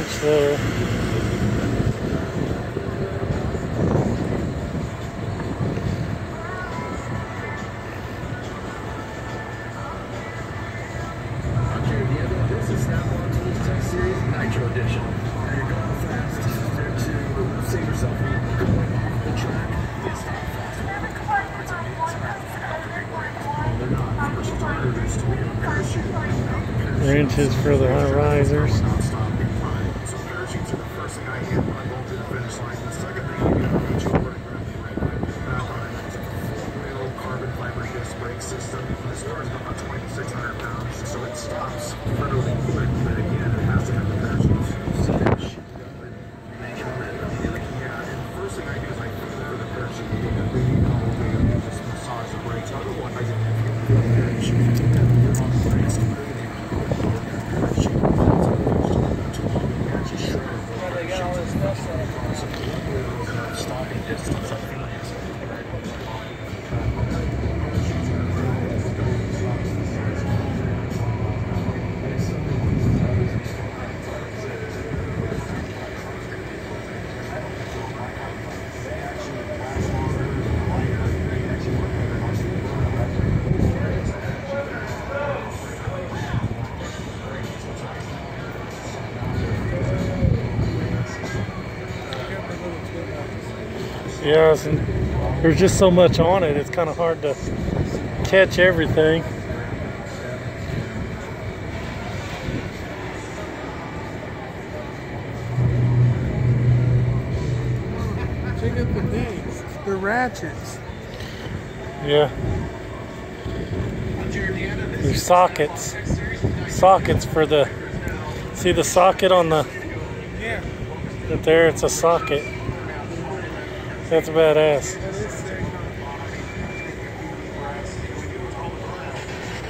there. This is Snap-on Tools Tech Series Nitro Edition. Now you're going fast to save yourself from going off the track. It's not fast. They're not. First time introduced to a parachute. Wrenches for the high risers. So parachutes are the first thing I hit when I go to the finish line. The second thing you do is you work back on it. It's a full-wheel carbon fiber disc brake system. This car is about 2,600 pounds, so it stops literally quick. But again, it has to have the parachute. See that shit? Yeah, and the first thing I do is I feel for the parachute. You get that really cold way to just massage the brakes. Otherwise, if you feel the parachute, you're on the brakes. Stopping distance, I feel like Yeah, there's just so much on it, it's kind of hard to catch everything. Check out the things, the ratchets. Yeah. There's sockets. Sockets for the, see the socket on the, Yeah. right there, it's a socket. That's badass. That is sick.